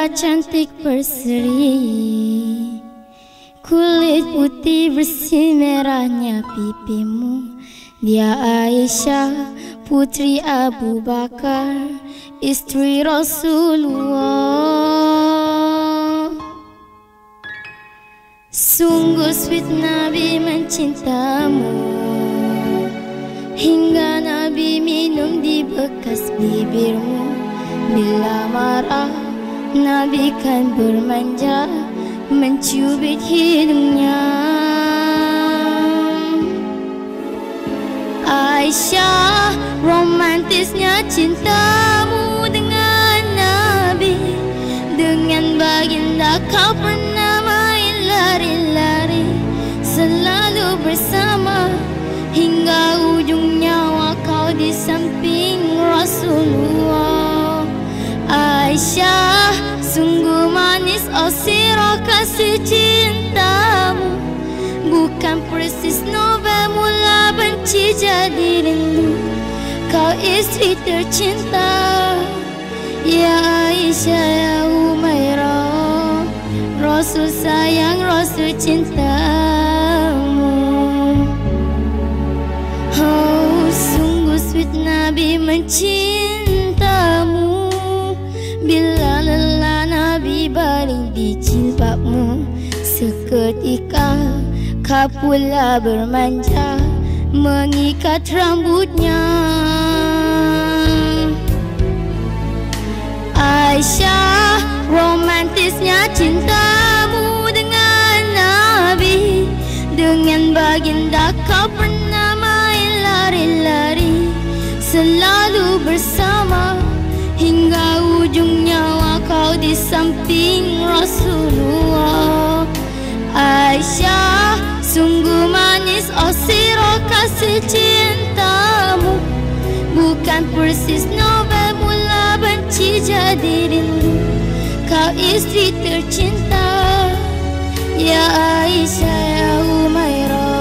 Janda cantik berseri, kulit putih bersih merahnya pipimu. Dia Aisyah putri Abu Bakar, istri Rasulullah. Sungguh sweet Nabi mencintamu, hingga Nabi minum di bekas bibirmu. Bila marah Nabi kan bermanja, mencubit hidungnya. Aisyah, romantisnya cintamu dengan Nabi. Dengan baginda kau pernah main lari-lari, selalu bersama hingga ujung nyawa kau di samping Rasulullah. Aisyah, sungguh manis oh sirah kasih cintamu. Bukan persis novel mula benci jadi rindu. Kau istri tercinta, ya Aisyah ya Humairah. Rasul sayang, Rasul cintamu. Oh, sungguh sweet Nabi mencintamu. Bila lelah Nabi baring di jilbabmu, seketika kau pula bermanja mengikat rambutnya. Aisyah, romantisnya cintamu dengan Nabi. Dengan baginda kau pernah main lari-lari, selalu bersama hingga ujung nyawa kau di samping Rasulullah. Aisyah, sungguh manis oh sirah kasih cintamu. Bukan persis novel mula benci jadi rindu. Kau istri tercinta, ya Aisyah ya Humairah.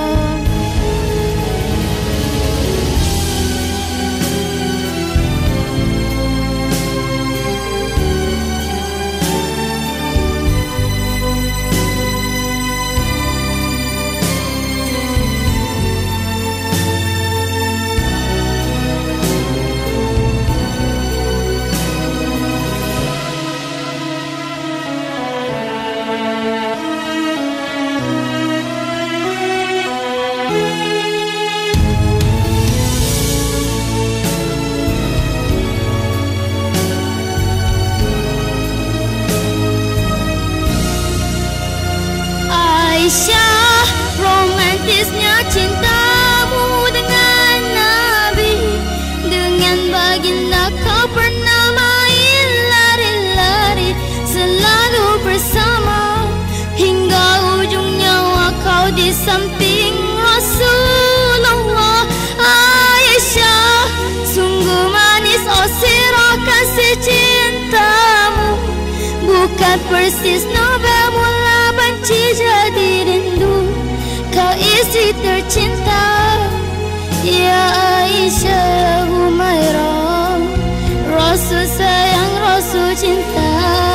Aisyah, romantisnya cintamu dengan Nabi. Dengan baginda kau pernah main lari-lari, selalu bersama hingga ujung nyawa kau di samping Rasulullah. Aisyah, sungguh manis oh sirah kasih cintamu. Bukan persis novel mula benci jadi rindu. Kau istri tercinta, ya Aisyah ya Humairah. Rasul sayang, Rasul cinta.